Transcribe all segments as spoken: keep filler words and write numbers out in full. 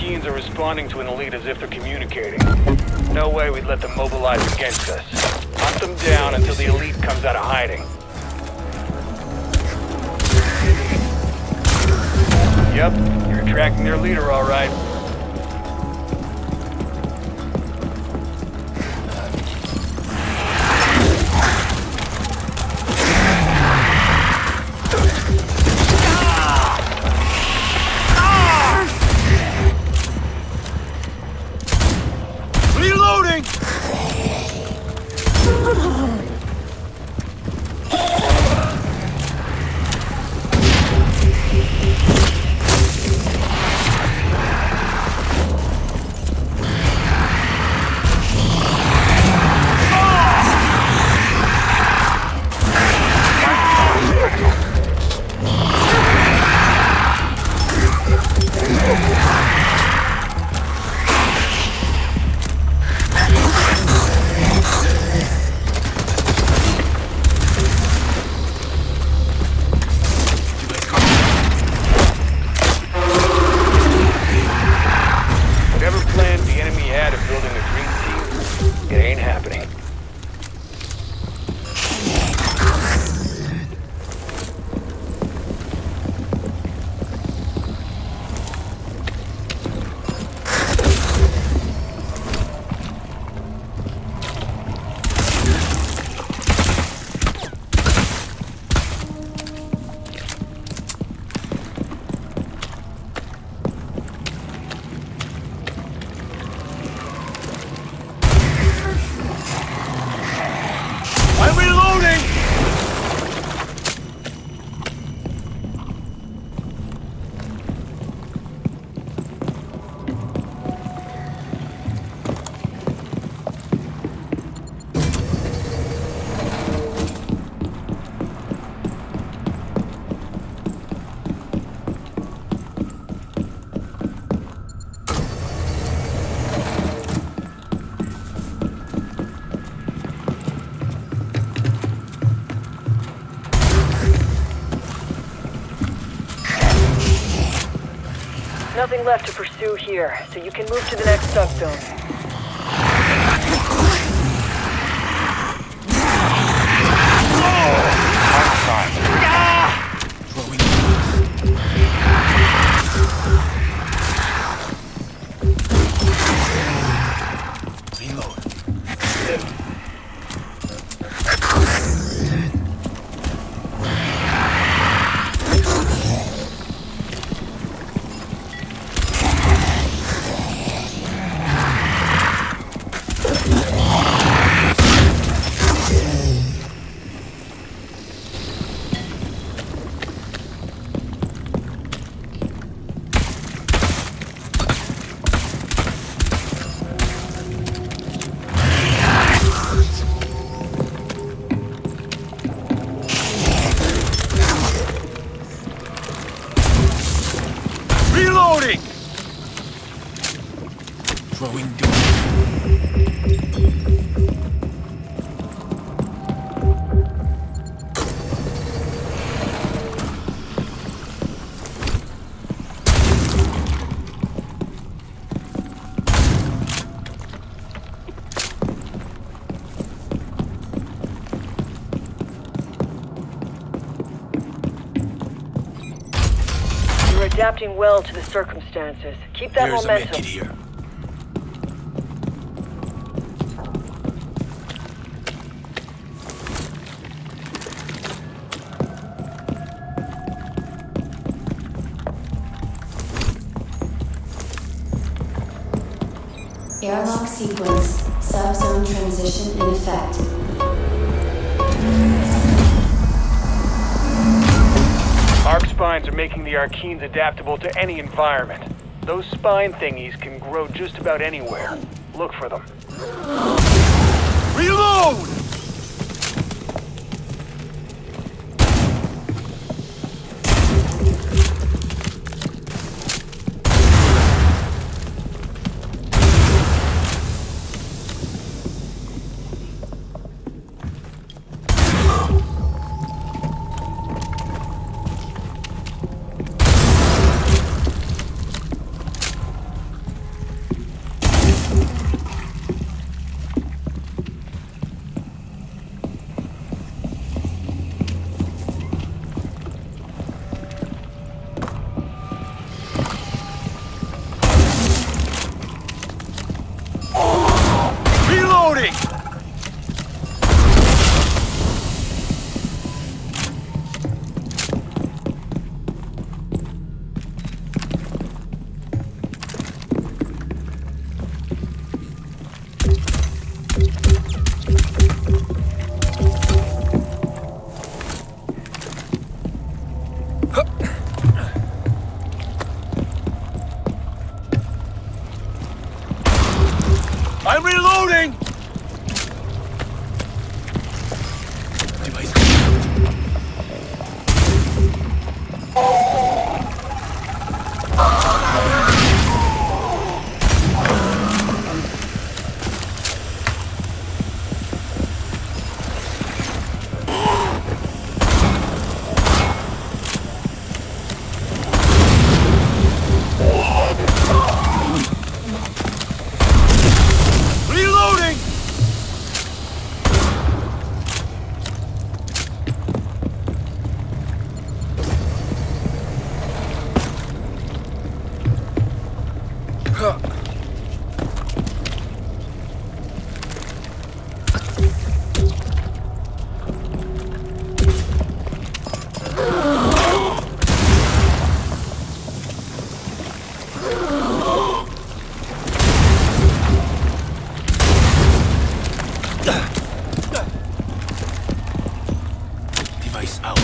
Arkeens are responding to an elite as if they're communicating. No way we'd let them mobilize against us. Hunt them down until the elite comes out of hiding. Yep, you're tracking their leader all right. Nothing left to pursue here, so you can move to the next subzone. Reloading! Throwing doom. You're adapting well to the circumstances. Keep that There's momentum. a medkit here. Airlock sequence. Subzone transition in effect. Arc spines are making the Arkeens adaptable to any environment. Those spine thingies can grow just about anywhere. Look for them. Reload! Reloading! I'm reloading! Device. Reloading! Device out.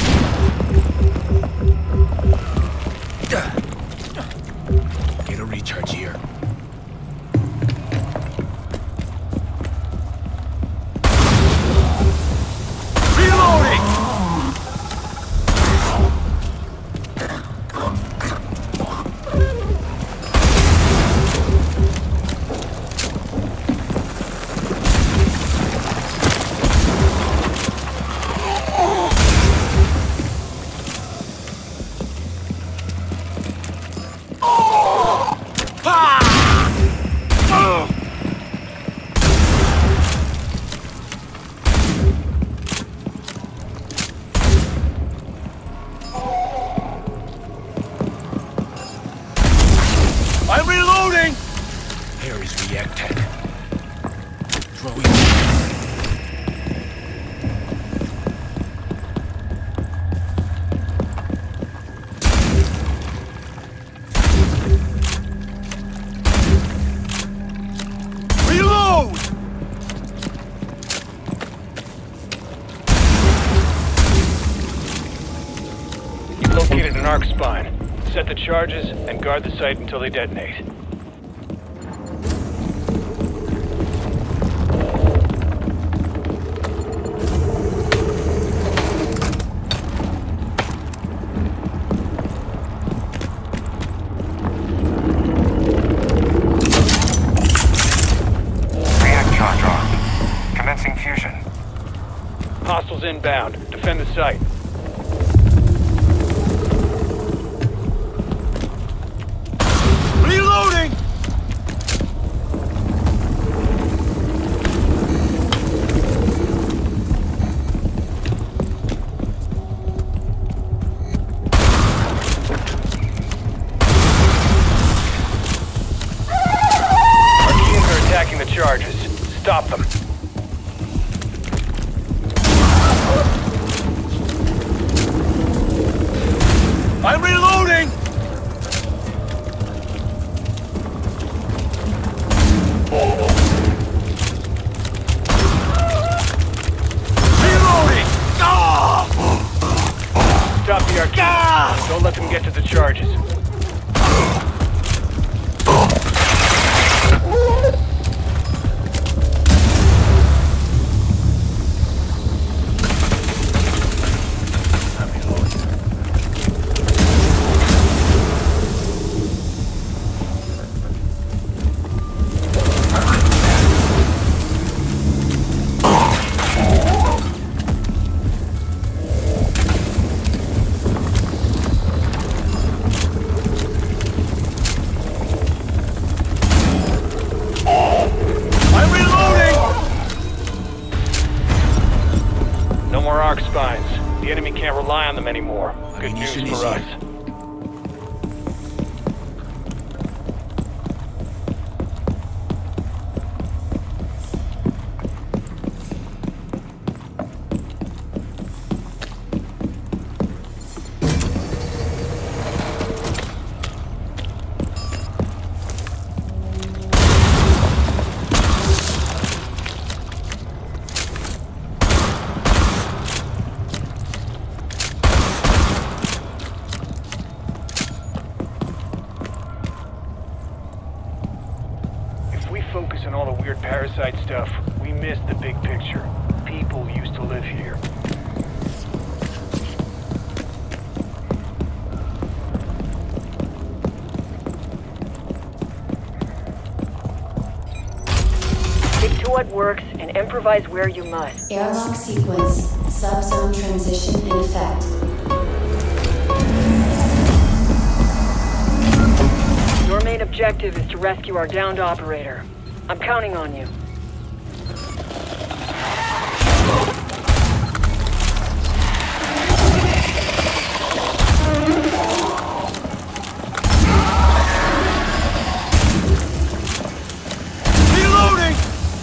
Get a recharge here. Reloading! I'm reloading! Harry's react tech. Throwing. Reload! You've located an arc spine. Set the charges and guard the site until they detonate. Reactor drawn. Commencing fusion. Hostiles inbound. Defend the site. Reloading! Arkeans are attacking the charges. Stop them. I'm reloading! Reloading! Ah! Stop the Arkeans. Ah! Don't let them get to the charges. Arc spines. The enemy can't rely on them anymore. Good news for us. hindsight stuff. We missed the big picture. People used to live here. Stick to what works and improvise where you must. Airlock sequence. Subzone transition in effect. Your main objective is to rescue our downed operator. I'm counting on you. Reloading!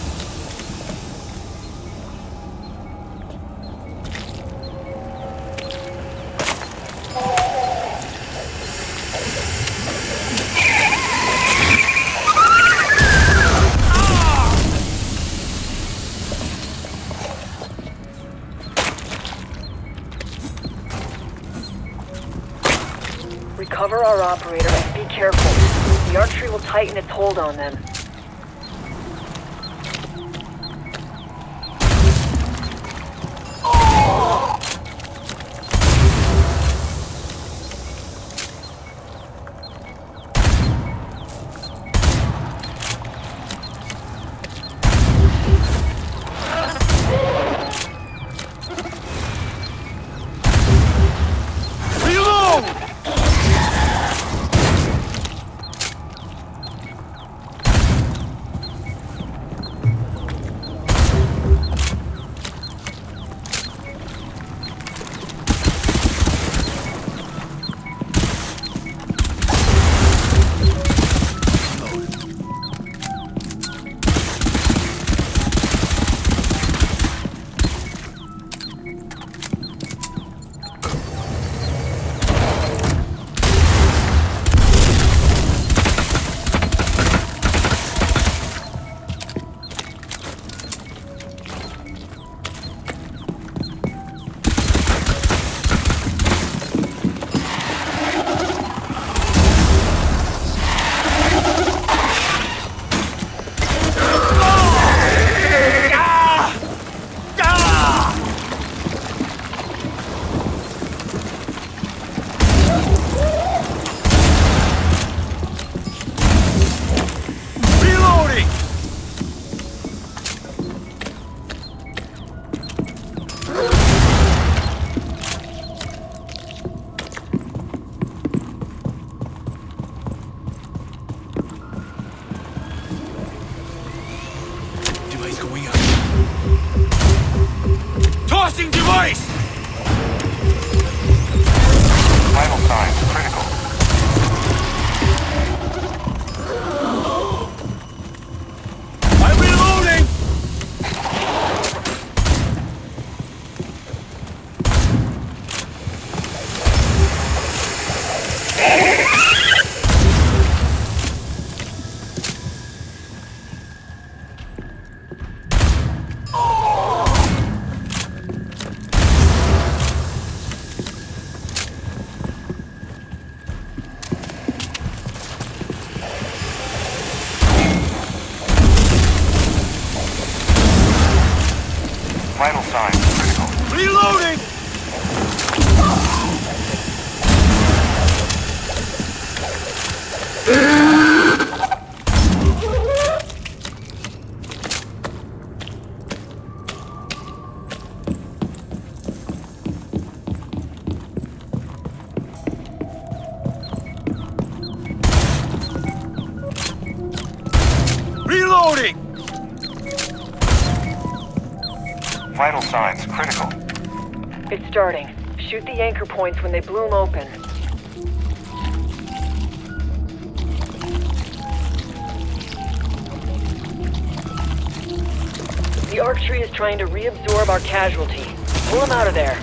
Recover our operator and be careful. The archery will tighten its hold on them. Device going up. Tossing device! Vital signs critical. I'm reloading! Vital signs critical. Reloading! Reloading! Vital signs critical. It's starting. Shoot the anchor points when they bloom open. The arc tree is trying to reabsorb our casualty. Pull him out of there.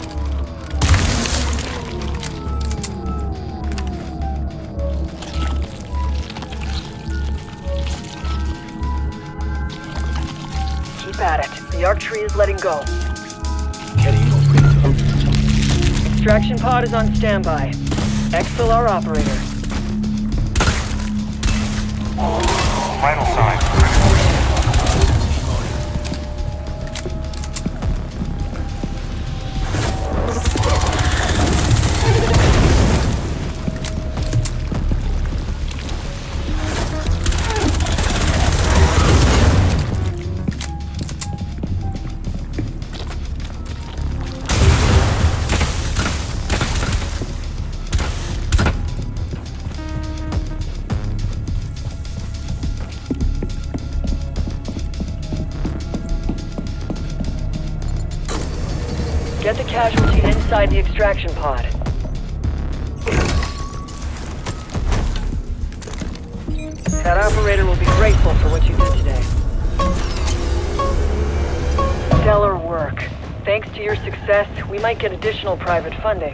Keep at it. The arc tree is letting go. Getting open. Extraction pod is on standby. Exfil our operator. Vital signs critical. Get the casualty inside the extraction pod. That operator will be grateful for what you did today. Stellar work. Thanks to your success, we might get additional private funding.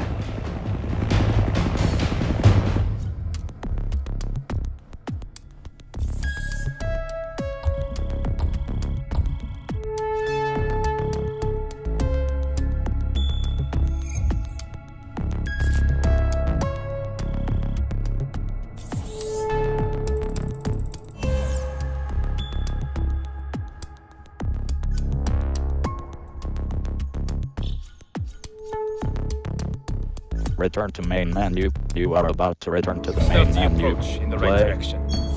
Return to main menu. You are about to return to the Stealthy main menu. approach in the right Play. direction.